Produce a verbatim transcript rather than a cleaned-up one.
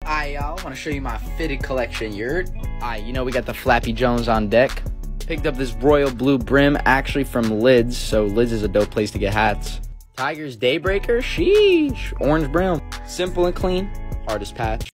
Alright, y'all, I want to show you my fitted collection yurt. Alright, you know we got the Flappy Jones on deck. Picked up this royal blue brim, actually from Lids, so Lids is a dope place to get hats. Tiger's Daybreaker, sheesh, orange brim. Simple and clean, artist patch.